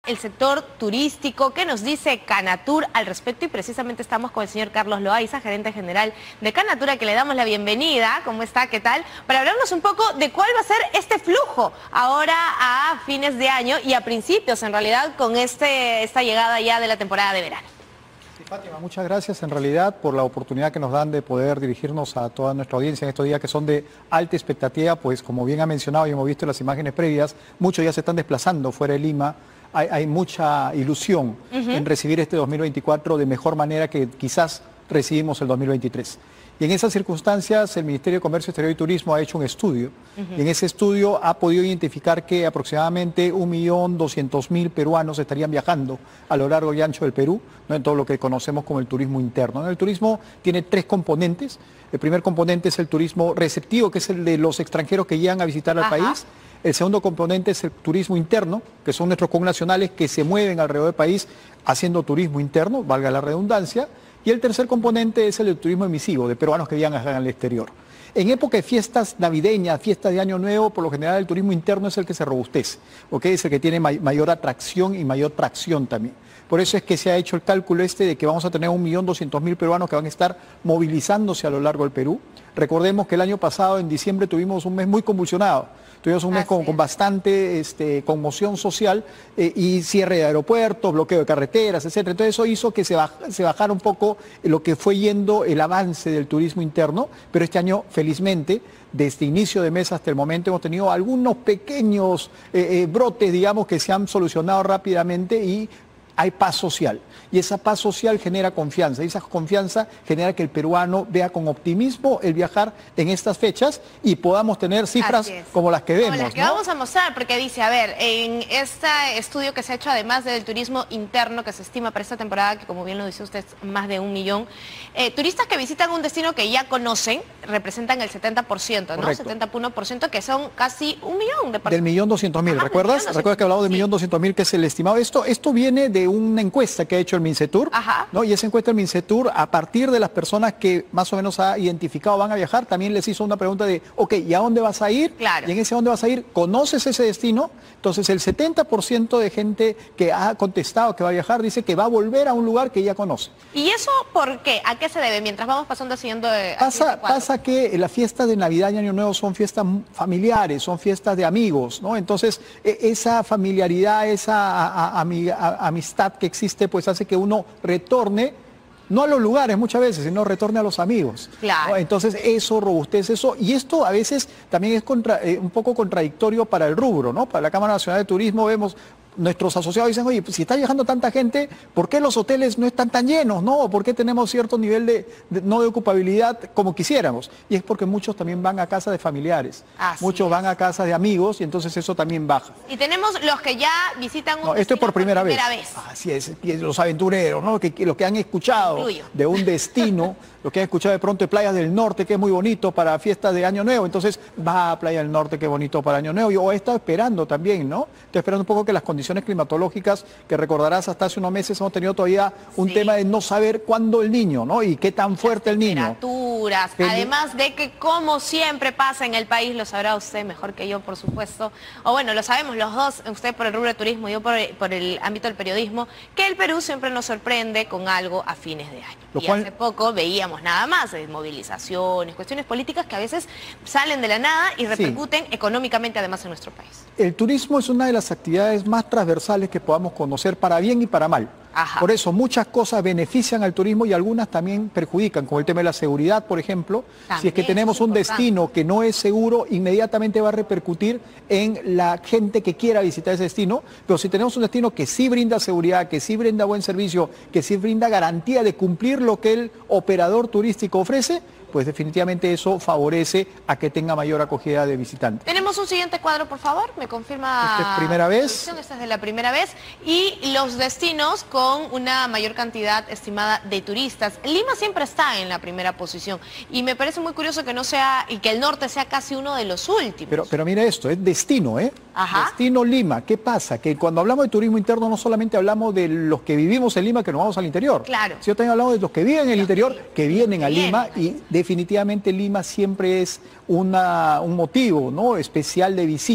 el sector turístico. ¿Qué nos dice Canatur al respecto? Y precisamente estamos con el señor Carlos Loaiza, gerente general de Canatur, a que le damos la bienvenida. ¿Cómo está? ¿Qué tal? Para hablarnos un poco de cuál va a ser este flujo ahora a fines de año y a principios, en realidad, con esta llegada ya de la temporada de verano. Sí, Fátima, muchas gracias en realidad por la oportunidad que nos dan de poder dirigirnos a toda nuestra audiencia en estos días que son de alta expectativa, pues como bien ha mencionado y hemos visto en las imágenes previas, muchos ya se están desplazando fuera de Lima. Hay mucha ilusión en recibir este 2024 de mejor manera que quizás recibimos el 2023. Y en esas circunstancias el Ministerio de Comercio Exterior y Turismo ha hecho un estudio. Y en ese estudio ha podido identificar que aproximadamente 1.200.000 peruanos estarían viajando a lo largo y ancho del Perú, ¿no? En todo lo que conocemos como el turismo interno. El turismo tiene tres componentes. El primer componente es el turismo receptivo, que es el de los extranjeros que llegan a visitar al país. El segundo componente es el turismo interno, que son nuestros connacionales que se mueven alrededor del país haciendo turismo interno, valga la redundancia. Y el tercer componente es el del turismo emisivo, de peruanos que viajan al exterior. En época de fiestas navideñas, fiestas de Año Nuevo, por lo general el turismo interno es el que se robustece, ¿okay? Es el que tiene mayor atracción y mayor tracción también. Por eso es que se ha hecho el cálculo de que vamos a tener 1.200.000 peruanos que van a estar movilizándose a lo largo del Perú. Recordemos que el año pasado, en diciembre, tuvimos un mes muy convulsionado. Tuvimos un mes con bastante conmoción social y cierre de aeropuertos, bloqueo de carreteras, etcétera. Entonces eso hizo que se bajara un poco lo que fue yendo el avance del turismo interno, pero este año, felizmente, desde inicio de mes hasta el momento hemos tenido algunos pequeños brotes, digamos, que se han solucionado rápidamente y hay paz social. Y esa paz social genera confianza. Y esa confianza genera que el peruano vea con optimismo el viajar en estas fechas y podamos tener cifras como las que vemos. Como las que vamos a mostrar, porque dice, a ver, en este estudio que se ha hecho, además del turismo interno que se estima para esta temporada, que como bien lo dice usted, es más de 1 millón, turistas que visitan un destino que ya conocen representan el 70%, ¿no? Correcto. 70%, que son casi 1 millón de personas. Del 1.200.000, ¿recuerdas? ¿Recuerdas que he hablado del 1.200.000, que es el estimado? Esto viene de una encuesta que ha hecho el Mincetur, ¿no? Y esa encuesta del Mincetur, a partir de las personas que más o menos ha identificado van a viajar, también les hizo una pregunta de, ok, ¿y a dónde vas a ir? Claro. Y en ese dónde vas a ir, ¿conoces ese destino? Entonces el 70% de gente que ha contestado que va a viajar dice que va a volver a un lugar que ya conoce. ¿Y eso por qué? ¿A qué se debe? Mientras vamos pasando al siguiente Pasa que las fiestas de Navidad y Año Nuevo son fiestas familiares, son fiestas de amigos, ¿no? Entonces esa familiaridad, esa amistad que existe, pues hace que uno retorne, no a los lugares muchas veces, sino retorne a los amigos. Claro. ¿No? Entonces eso robustece eso, y esto a veces también es un poco contradictorio para el rubro, ¿no? Para la Cámara Nacional de Turismo vemos, nuestros asociados dicen, oye, pues si está viajando tanta gente, ¿por qué los hoteles no están tan llenos, no? ¿Por qué tenemos cierto nivel no de ocupabilidad como quisiéramos? Y es porque muchos también van a casa de familiares, muchos van a casa de amigos, y entonces eso también baja. Y tenemos los que ya visitan un esto es por primera vez. vez. Así es, los aventureros, ¿no? Lo que han escuchado de un destino, lo que han escuchado de pronto de Playas del Norte, que es muy bonito para fiestas de Año Nuevo, entonces va a Playa del Norte, que es bonito para Año Nuevo, o he estado esperando también, ¿no? Estoy esperando un poco que las condiciones climatológicas, que recordarás hasta hace unos meses hemos tenido todavía un tema de no saber cuándo el niño, ¿no? Y qué tan fuerte el niño. Temperaturas, además de que como siempre pasa en el país, lo sabrá usted mejor que yo, por supuesto, o bueno, lo sabemos los dos, usted por el rubro de turismo, yo por el ámbito del periodismo, que el Perú siempre nos sorprende con algo a fines de año. Y hace poco veíamos nada más movilizaciones, cuestiones políticas que a veces salen de la nada y repercuten económicamente además en nuestro país. El turismo es una de las actividades más transversales que podamos conocer para bien y para mal. Por eso muchas cosas benefician al turismo y algunas también perjudican, como el tema de la seguridad, por ejemplo. Si es que tenemos un destino que no es seguro, inmediatamente va a repercutir en la gente que quiera visitar ese destino. Pero si tenemos un destino que sí brinda seguridad, que sí brinda buen servicio, que sí brinda garantía de cumplir lo que el operador turístico ofrece, pues definitivamente eso favorece a que tenga mayor acogida de visitantes. Tenemos un siguiente cuadro, por favor, me confirma. ¿Esta es primera vez? Esta es de la primera vez. Y los destinos con una mayor cantidad estimada de turistas. Lima siempre está en la primera posición y me parece muy curioso que no sea, y que el norte sea casi uno de los últimos. Pero mira esto, es destino, ¿eh? Destino Lima. ¿Qué pasa? Que cuando hablamos de turismo interno no solamente hablamos de los que vivimos en Lima que nos vamos al interior. Claro. Sino también hablamos de los que viven en el interior que vienen a Lima, y definitivamente Lima siempre es un motivo, ¿no?, especial de visita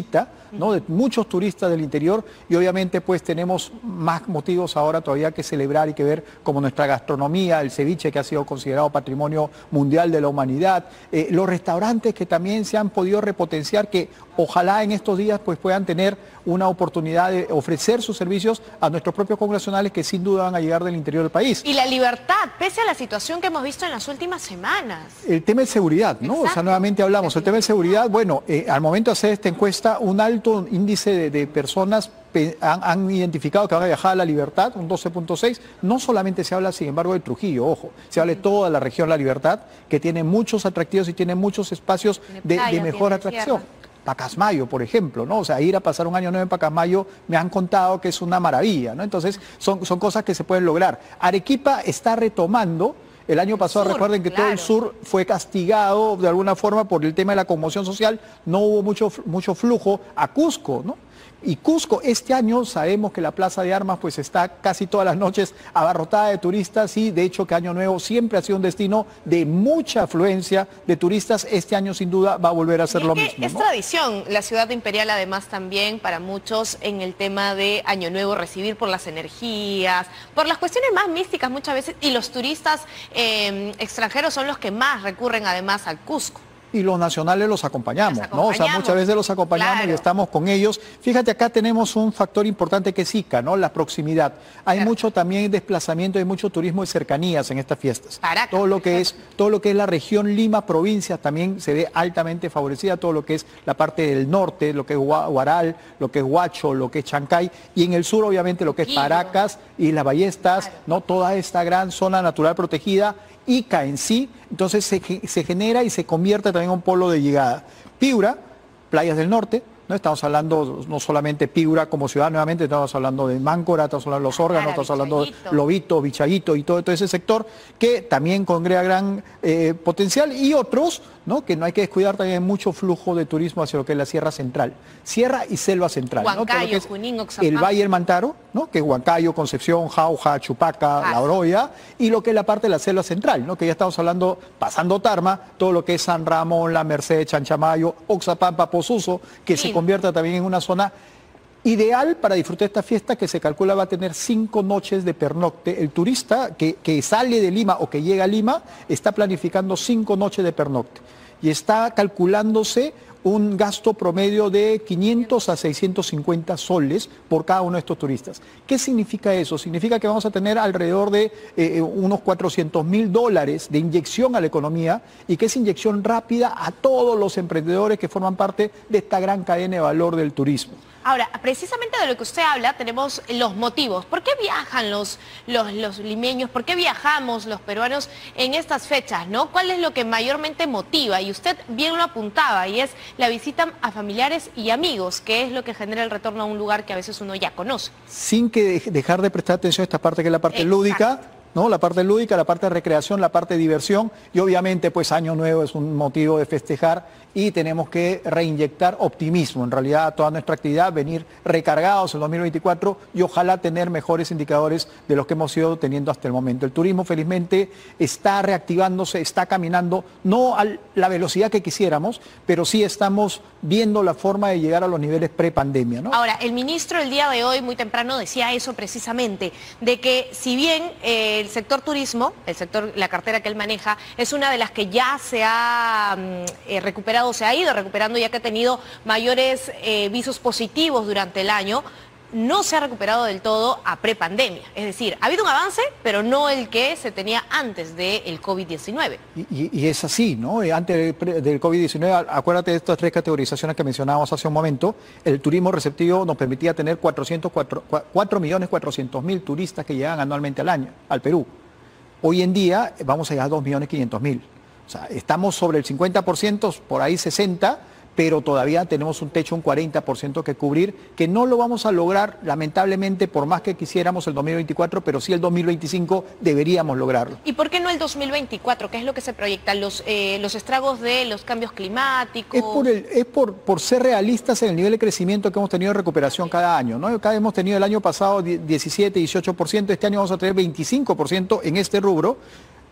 ¿no? De muchos turistas del interior, y obviamente pues tenemos más motivos ahora todavía que celebrar y que ver, como nuestra gastronomía, el ceviche que ha sido considerado patrimonio mundial de la humanidad, los restaurantes que también se han podido repotenciar, que ojalá en estos días pues puedan tener una oportunidad de ofrecer sus servicios a nuestros propios congresionales, que sin duda van a llegar del interior del país. Y la libertad, pese a la situación que hemos visto en las últimas semanas. El tema de seguridad, ¿no? Exacto. O sea, nuevamente hablamos, el tema de seguridad, bueno, al momento de hacer esta encuesta, un alto índice de personas han identificado que van a viajar a La Libertad, un 12.6. No solamente se habla, sin embargo, de Trujillo, ojo, se habla de toda la región La Libertad, que tiene muchos atractivos y tiene muchos espacios de mejor atracción. Pacasmayo, por ejemplo, ¿no? O sea, ir a pasar un año nuevo en Pacasmayo, me han contado que es una maravilla, ¿no? Entonces, son cosas que se pueden lograr. Arequipa está retomando. El año pasado, recuerden que todo el sur fue castigado de alguna forma por el tema de la conmoción social, no hubo mucho flujo a Cusco, ¿no? Y Cusco, este año sabemos que la Plaza de Armas pues está casi todas las noches abarrotada de turistas, y de hecho que Año Nuevo siempre ha sido un destino de mucha afluencia de turistas. Este año sin duda va a volver a ser lo mismo, es ¿no? tradición, la ciudad imperial además también para muchos en el tema de Año Nuevo recibir por las energías, por las cuestiones más místicas muchas veces, y los turistas extranjeros son los que más recurren además al Cusco. Y los nacionales los acompañamos, ¿no? O sea, muchas veces los acompañamos, y estamos con ellos. Fíjate, acá tenemos un factor importante que es Ica, ¿no? La proximidad. Hay mucho también desplazamiento, hay mucho turismo de cercanías en estas fiestas. Paracas, todo lo que es la región Lima, provincia, también se ve altamente favorecida, todo lo que es la parte del norte, lo que es Huaral, lo que es Huacho, lo que es Chancay, y en el sur obviamente lo que es Paracas y Las Ballestas, ¿no? Toda esta gran zona natural protegida. Ica en sí, entonces se genera y se convierte también en un polo de llegada. Piura, playas del norte, ¿no? Estamos hablando no solamente Piura como ciudad, nuevamente estamos hablando de Máncora, estamos hablando de Los Órganos, estamos hablando de Lobito, Vichayito y todo ese sector que también congrega gran potencial, y otros, ¿no? Que no hay que descuidar, también mucho flujo de turismo hacia lo que es la Sierra Central, Sierra y Selva Central, Huancayo, ¿no? Junín, Oxapampa, el Valle del Mantaro, ¿no? Que es Huancayo, Concepción, Jauja, Chupaca, La Oroya, y lo que es la parte de la Selva Central, ¿no? Que ya estamos hablando, pasando Tarma, todo lo que es San Ramón, La Merced, Chanchamayo, Oxapampa, Posuso, que se convierta también en una zona ideal para disfrutar esta fiesta, que se calcula va a tener 5 noches de pernocte. El turista que sale de Lima o que llega a Lima está planificando 5 noches de pernocte, y está calculándose un gasto promedio de 500 a 650 soles por cada uno de estos turistas. ¿Qué significa eso? Significa que vamos a tener alrededor de unos $400.000 de inyección a la economía, y que es inyección rápida a todos los emprendedores que forman parte de esta gran cadena de valor del turismo. Ahora, precisamente de lo que usted habla, tenemos los motivos. ¿Por qué viajan los limeños? ¿Por qué viajamos los peruanos en estas fechas, ¿no? ¿Cuál es lo que mayormente motiva? Y usted bien lo apuntaba, y es la visita a familiares y amigos, que es lo que genera el retorno a un lugar que a veces uno ya conoce. Sin que dejar de prestar atención a esta parte que es la parte lúdica, ¿no? La parte lúdica, la parte de recreación, la parte de diversión, y obviamente pues Año Nuevo es un motivo de festejar, y tenemos que reinyectar optimismo, en realidad, a toda nuestra actividad, venir recargados en 2024 y ojalá tener mejores indicadores de los que hemos ido teniendo hasta el momento. El turismo felizmente está reactivándose, está caminando, no a la velocidad que quisiéramos, pero sí estamos viendo la forma de llegar a los niveles pre-pandemia, ¿no? Ahora, el ministro el día de hoy, muy temprano, decía eso precisamente, de que si bien el sector turismo, la cartera que él maneja, es una de las que ya se ha recuperado, se ha ido recuperando, ya que ha tenido mayores visos positivos durante el año, no se ha recuperado del todo a prepandemia. Es decir, ha habido un avance, pero no el que se tenía antes del COVID-19. Y es así, ¿no? Antes del COVID-19, acuérdate de estas 3 categorizaciones que mencionábamos hace un momento. El turismo receptivo nos permitía tener 4.400.000 turistas que llegan anualmente al Perú. Hoy en día vamos a llegar a 2.500.000. O sea, estamos sobre el 50%, por ahí 60%, pero todavía tenemos un techo, un 40% que cubrir, que no lo vamos a lograr, lamentablemente, por más que quisiéramos el 2024, pero sí el 2025 deberíamos lograrlo. ¿Y por qué no el 2024? ¿Qué es lo que se proyecta? ¿Los estragos de los cambios climáticos? Es por ser realistas en el nivel de crecimiento que hemos tenido de recuperación cada año, ¿no? Cada hemos tenido el año pasado 17, 18%, este año vamos a tener 25% en este rubro.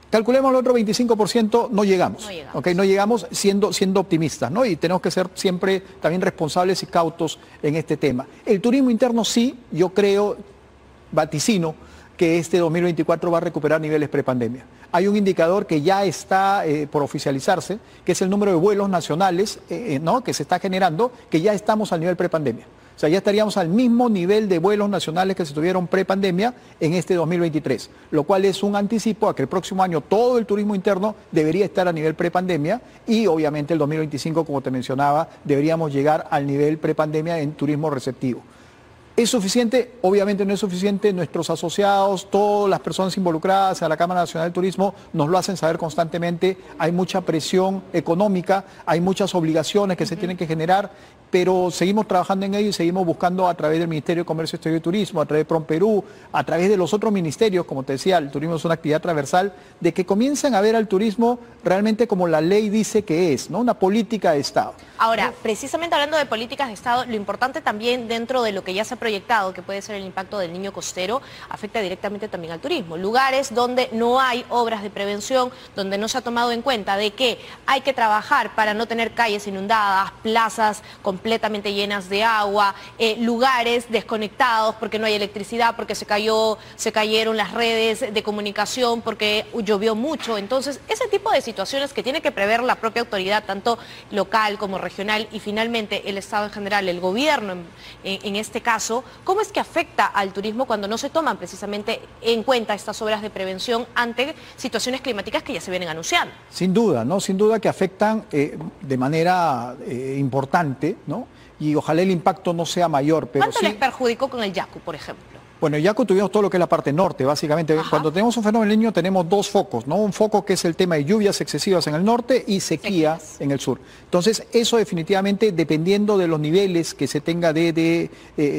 Calculemos el otro 25%, no llegamos. No llegamos. ¿Okay? No llegamos siendo optimistas, ¿no? Y tenemos que ser siempre también responsables y cautos en este tema. El turismo interno sí, yo creo, vaticino, que este 2024 va a recuperar niveles prepandemia. Hay un indicador que ya está por oficializarse, que es el número de vuelos nacionales ¿no? que se está generando, que ya estamos al nivel prepandemia. O sea, ya estaríamos al mismo nivel de vuelos nacionales que se tuvieron prepandemia en este 2023, lo cual es un anticipo a que el próximo año todo el turismo interno debería estar a nivel prepandemia y obviamente el 2025, como te mencionaba, deberíamos llegar al nivel prepandemia en turismo receptivo. ¿Es suficiente? Obviamente no es suficiente. Nuestros asociados, todas las personas involucradas a la Cámara Nacional de Turismo nos lo hacen saber constantemente. Hay mucha presión económica, hay muchas obligaciones que se tienen que generar, pero seguimos trabajando en ello y seguimos buscando a través del Ministerio de Comercio Exterior y Turismo, a través de PROMPERÚ, a través de los otros ministerios, como te decía, el turismo es una actividad transversal, de que comiencen a ver al turismo realmente como la ley dice que es, ¿no? Una política de Estado. Ahora, precisamente hablando de políticas de Estado, lo importante también dentro de lo que ya se ha proyectado, que puede ser el impacto del niño costero, afecta directamente también al turismo. Lugares donde no hay obras de prevención, donde no se ha tomado en cuenta de que hay que trabajar para no tener calles inundadas, plazas completamente llenas de agua, lugares desconectados porque no hay electricidad, porque se cayeron las redes de comunicación, porque llovió mucho. Entonces, ese tipo de situaciones que tiene que prever la propia autoridad, tanto local como regional y finalmente el Estado en general, el gobierno en este caso, ¿cómo es que afecta al turismo cuando no se toman precisamente en cuenta estas obras de prevención ante situaciones climáticas que ya se vienen anunciando? Sin duda, ¿no? Sin duda que afectan de manera importante, ¿no? Y ojalá el impacto no sea mayor. Pero ¿cuánto les perjudicó con el Yaku, por ejemplo? Bueno, en Yaku tuvimos todo lo que es la parte norte, básicamente. Ajá. Cuando tenemos un fenómeno del Niño tenemos dos focos, ¿no? Un foco que es el tema de lluvias excesivas en el norte y sequía en el sur. Entonces, eso definitivamente, dependiendo de los niveles que se tenga de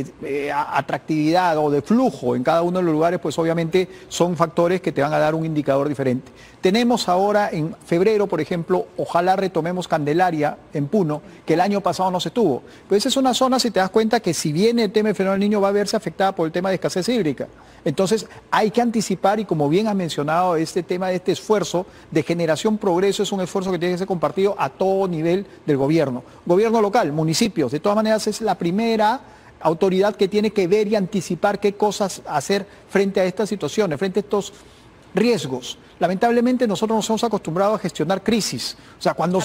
atractividad o de flujo en cada uno de los lugares, pues obviamente son factores que te van a dar un indicador diferente. Tenemos ahora en febrero, por ejemplo, ojalá retomemos Candelaria en Puno, que el año pasado no se tuvo. Pero esa es una zona, si te das cuenta, que si bien el tema del fenómeno del Niño va a verse afectada por el tema de escasez hídrica. Entonces hay que anticipar y como bien has mencionado, este tema de este esfuerzo de generación progreso es un esfuerzo que tiene que ser compartido a todo nivel del gobierno. Gobierno local, municipios, de todas maneras es la primera autoridad que tiene que ver y anticipar qué cosas hacer frente a estas situaciones, frente a estos riesgos. Lamentablemente nosotros nos hemos acostumbrado a gestionar crisis. O sea, cuando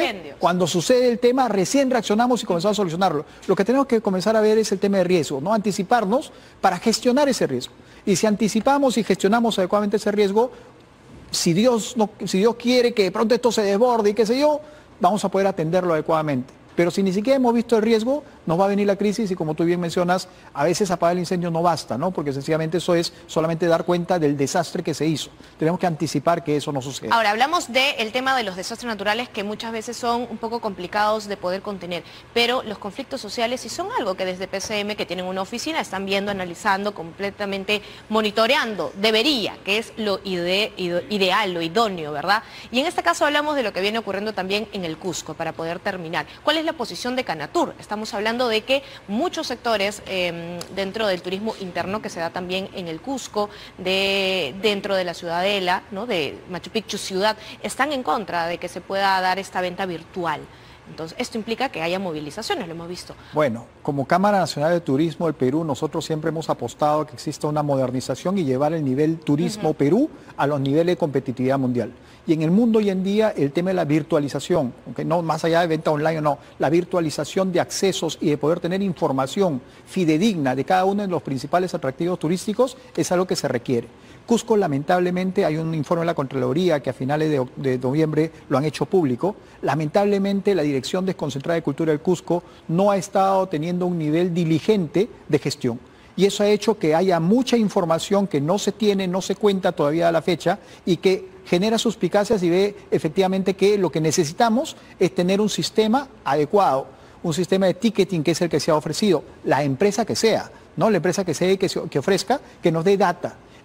sucede el tema, recién reaccionamos y comenzamos a solucionarlo. Lo que tenemos que comenzar a ver es el tema de riesgo, ¿no? Anticiparnos para gestionar ese riesgo. Y si anticipamos y gestionamos adecuadamente ese riesgo, si Dios quiere que de pronto esto se desborde y qué sé yo, vamos a poder atenderlo adecuadamente. Pero si ni siquiera hemos visto el riesgo, nos va a venir la crisis y como tú bien mencionas, a veces apagar el incendio no basta, ¿no? Porque sencillamente eso es solamente dar cuenta del desastre que se hizo. Tenemos que anticipar que eso no suceda. Ahora, hablamos del tema de los desastres naturales que muchas veces son un poco complicados de poder contener, pero los conflictos sociales sí son algo que desde PCM, que tienen una oficina, están viendo, analizando, completamente monitoreando. Debería, que es lo ideal, lo idóneo, ¿verdad? Y en este caso hablamos de lo que viene ocurriendo también en el Cusco, para poder terminar. ¿Cuál es la posición de Canatur? Estamos hablando de que muchos sectores dentro del turismo interno que se da también en el Cusco, dentro de la ciudadela, ¿no? De Machu Picchu ciudad, están en contra de que se pueda dar esta venta virtual. Entonces, esto implica que haya movilizaciones, lo hemos visto. Bueno, como Cámara Nacional de Turismo del Perú, nosotros siempre hemos apostado a que exista una modernización y llevar el nivel turismo Perú a los niveles de competitividad mundial. Y en el mundo hoy en día el tema de la virtualización, aunque no más allá de venta online o no, la virtualización de accesos y de poder tener información fidedigna de cada uno de los principales atractivos turísticos es algo que se requiere. Cusco, lamentablemente, hay un informe de la Contraloría que a finales de noviembre lo han hecho público. Lamentablemente, la Dirección Desconcentrada de Cultura del Cusco no ha estado teniendo un nivel diligente de gestión. Y eso ha hecho que haya mucha información que no se tiene, no se cuenta todavía a la fecha y que genera suspicacias y ve efectivamente que lo que necesitamos es tener un sistema adecuado, un sistema de ticketing que es el que se ha ofrecido, la empresa que sea, ¿no? La empresa que sea que ofrezca, que nos dé data.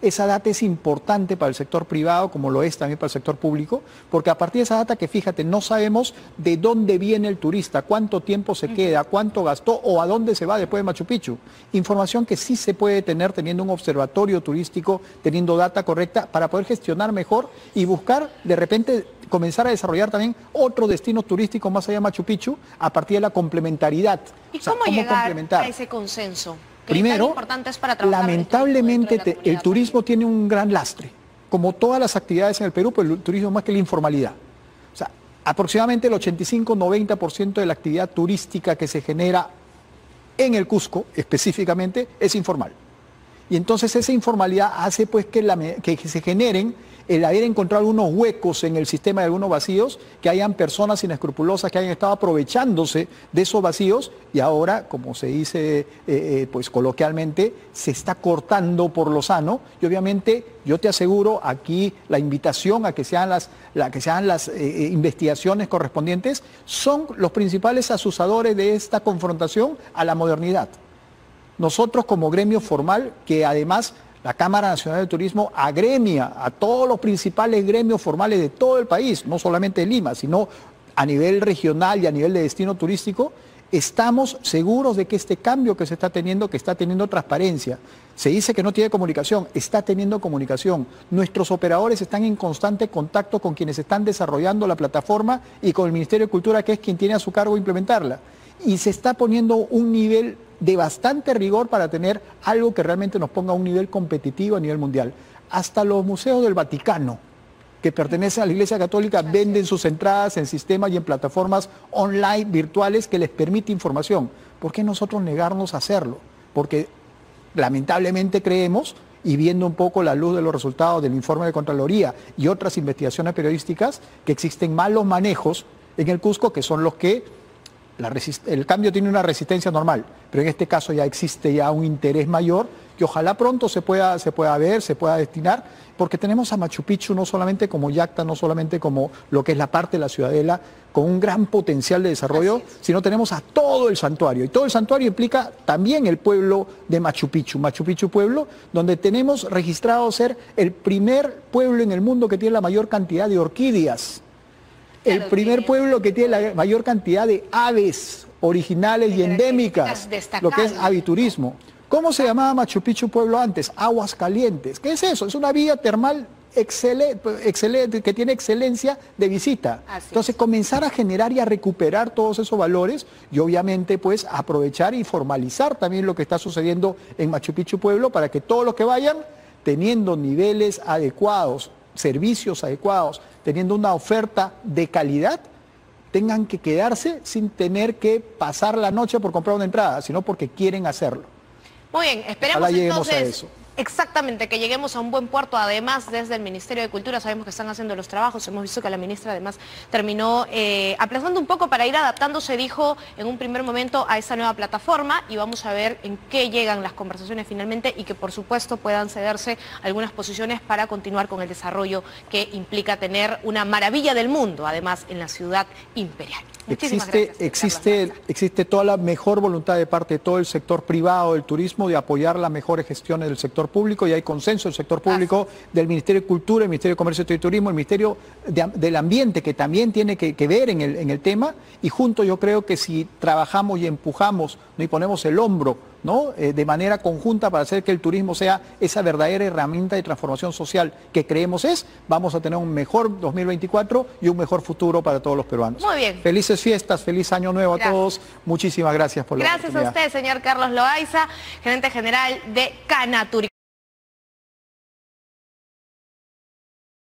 esa data es importante para el sector privado, como lo es también para el sector público, porque a partir de esa data que fíjate, no sabemos de dónde viene el turista, cuánto tiempo se queda, cuánto gastó o a dónde se va después de Machu Picchu. Información que sí se puede tener teniendo un observatorio turístico, teniendo data correcta para poder gestionar mejor y buscar de repente comenzar a desarrollar también otros destinos turísticos más allá de Machu Picchu a partir de la complementariedad. ¿Y cómo llegar a ese consenso? Primero, lamentablemente el turismo tiene un gran lastre, como todas las actividades en el Perú, pues el turismo más que la informalidad. O sea, aproximadamente el 85-90% de la actividad turística que se genera en el Cusco, específicamente, es informal. Y entonces esa informalidad hace pues que se generen el haber encontrado algunos huecos en el sistema de algunos vacíos, que hayan personas inescrupulosas que hayan estado aprovechándose de esos vacíos y ahora, como se dice pues coloquialmente, se está cortando por lo sano y obviamente yo te aseguro aquí la invitación a que sean las investigaciones correspondientes son los principales asusadores de esta confrontación a la modernidad. Nosotros como gremio formal, que además la Cámara Nacional de Turismo agremia a todos los principales gremios formales de todo el país, no solamente de Lima, sino a nivel regional y a nivel de destino turístico, estamos seguros de que este cambio que se está teniendo, que está teniendo transparencia, se dice que no tiene comunicación, está teniendo comunicación. Nuestros operadores están en constante contacto con quienes están desarrollando la plataforma y con el Ministerio de Cultura, que es quien tiene a su cargo implementarla. Y se está poniendo un nivel de bastante rigor para tener algo que realmente nos ponga a un nivel competitivo a nivel mundial. Hasta los museos del Vaticano, que pertenecen a la Iglesia Católica, venden sus entradas en sistemas y en plataformas online virtuales que les permite información. ¿Por qué nosotros negarnos a hacerlo? Porque lamentablemente creemos, y viendo un poco la luz de los resultados del informe de Contraloría y otras investigaciones periodísticas, que existen malos manejos en el Cusco, que son los que el cambio tiene una resistencia normal, pero en este caso ya existe ya un interés mayor que ojalá pronto se pueda ver, se pueda destinar, porque tenemos a Machu Picchu no solamente como yacta, no solamente como lo que es la parte de la ciudadela, con un gran potencial de desarrollo, sino tenemos a todo el santuario, y todo el santuario implica también el pueblo de Machu Picchu pueblo, donde tenemos registrado ser el primer pueblo en el mundo que tiene la mayor cantidad de orquídeas. El primer pueblo que tiene la mayor cantidad de aves originales y endémicas, lo que es aviturismo. ¿Cómo se llamaba Machu Picchu pueblo antes? Aguas Calientes. ¿Qué es eso? Es una vía termal excelente, que tiene excelencia de visita. Entonces comenzar a generar y a recuperar todos esos valores y obviamente pues aprovechar y formalizar también lo que está sucediendo en Machu Picchu pueblo para que todos los que vayan teniendo niveles adecuados, servicios adecuados, teniendo una oferta de calidad, tengan que quedarse sin tener que pasar la noche por comprar una entrada, sino porque quieren hacerlo. Muy bien, esperemos entonces exactamente que lleguemos a un buen puerto. Además, desde el Ministerio de Cultura sabemos que están haciendo los trabajos. Hemos visto que la ministra además terminó aplazando un poco para ir adaptándose, dijo en un primer momento, a esta nueva plataforma, y vamos a ver en qué llegan las conversaciones finalmente y que por supuesto puedan cederse algunas posiciones para continuar con el desarrollo que implica tener una maravilla del mundo, además en la ciudad imperial. Existe toda la mejor voluntad de parte de todo el sector privado del turismo de apoyar las mejores gestiones del sector público, y hay consenso del sector público, del Ministerio de Cultura, el Ministerio de Comercio y Turismo, el Ministerio del Ambiente, que también tiene que ver en el tema, y juntos yo creo que si trabajamos y empujamos, ¿no?, y ponemos el hombro, ¿no?, de manera conjunta para hacer que el turismo sea esa verdadera herramienta de transformación social que creemos vamos a tener un mejor 2024 y un mejur futuro para todos los peruanos. Muy bien. Felices fiestas, feliz año nuevo a todos. Muchísimas gracias por la oportunidad. Gracias a usted, señor Carlos Loaiza, gerente general de Canatur.